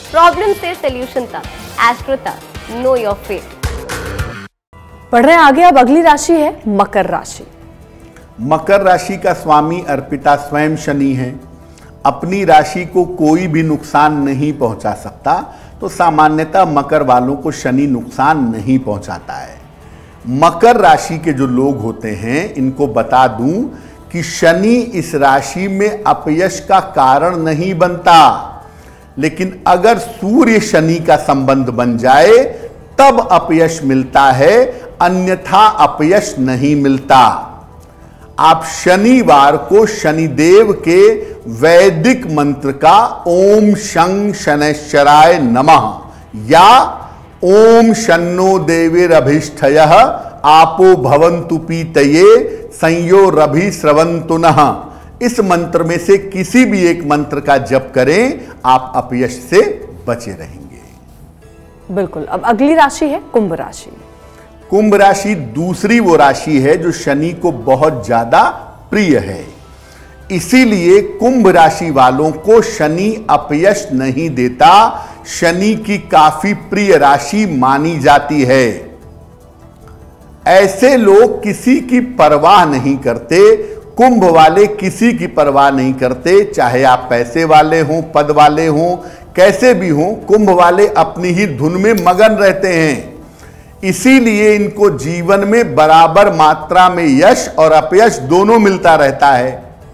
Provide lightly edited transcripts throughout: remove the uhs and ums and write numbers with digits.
Problem से solution तक, astro तक, नो योर फेट। बढ़ रहे हैं आगे, अब अगली राशि है मकर राशि। मकर राशि का स्वामी अर्पिता स्वयं शनि है। अपनी राशि को कोई भी नुकसान नहीं पहुंचा सकता, तो सामान्यतः मकर वालों को शनि नुकसान नहीं पहुंचाता है। मकर राशि के जो लोग होते हैं, इनको बता दूं कि शनि इस राशि में अपयश का कारण नहीं बनता, लेकिन अगर सूर्य शनि का संबंध बन जाए तब अपयश मिलता है, अन्यथा अपयश नहीं मिलता। आप शनिवार को शनिदेव के वैदिक मंत्र का ओम शं शनैश्चराय नमः या ओम शन्नो देवीरभिष्ठयः आपो भवन्तु पीतये संयो रभि स्रवन्तु नः, इस मंत्र में से किसी भी एक मंत्र का जप करें, आप अपयश से बचे रहेंगे। बिल्कुल। अब अगली राशि है कुंभ राशि। कुंभ राशि दूसरी वो राशि है जो शनि को बहुत ज्यादा प्रिय है, इसीलिए कुंभ राशि वालों को शनि अपयश नहीं देता। शनि की काफी प्रिय राशि मानी जाती है। ऐसे लोग किसी की परवाह नहीं करते। कुंभ वाले किसी की परवाह नहीं करते, चाहे आप पैसे वाले हों, पद वाले हों, कैसे भी हों, कुंभ वाले अपनी ही धुन में मगन रहते हैं। इसीलिए इनको जीवन में बराबर मात्रा में यश और अपयश दोनों मिलता रहता है।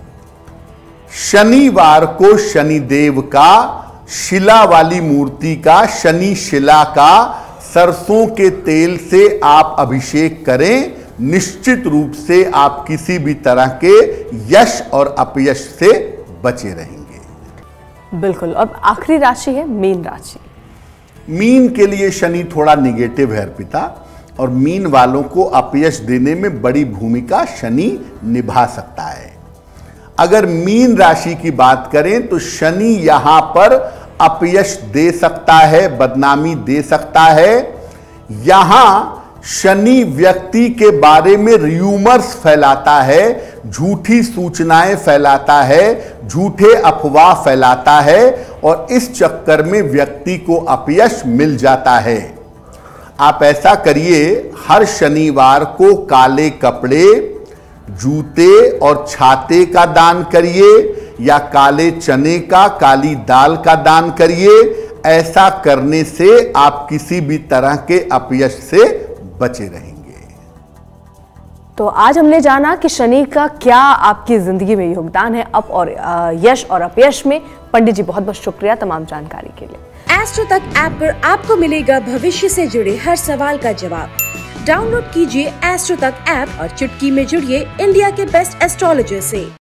शनिवार को शनिदेव का शिला वाली मूर्ति का, शनि शिला का सरसों के तेल से आप अभिषेक करें, निश्चित रूप से आप किसी भी तरह के यश और अपयश से बचे रहेंगे। बिल्कुल। अब आखिरी राशि है मीन राशि। मीन के लिए शनि थोड़ा निगेटिव है अर्पिता, और मीन वालों को अपयश देने में बड़ी भूमिका शनि निभा सकता है। अगर मीन राशि की बात करें तो शनि यहां पर अपयश दे सकता है, बदनामी दे सकता है। यहां शनि व्यक्ति के बारे में र्यूमर्स फैलाता है, झूठी सूचनाएं फैलाता है, झूठे अफवाह फैलाता है, और इस चक्कर में व्यक्ति को अपयश मिल जाता है। आप ऐसा करिए, हर शनिवार को काले कपड़े, जूते और छाते का दान करिए, या काले चने का, काली दाल का दान करिए। ऐसा करने से आप किसी भी तरह के अपयश से बचे रहेंगे। तो आज हमने जाना कि शनि का क्या आपकी जिंदगी में योगदान है अप और यश और अपयश में। पंडित जी बहुत बहुत शुक्रिया तमाम जानकारी के लिए। एस्ट्रो तक ऐप पर आपको मिलेगा भविष्य से जुड़े हर सवाल का जवाब। डाउनलोड कीजिए एस्ट्रो तक ऐप और चुटकी में जुड़िए इंडिया के बेस्ट एस्ट्रोलॉजर से।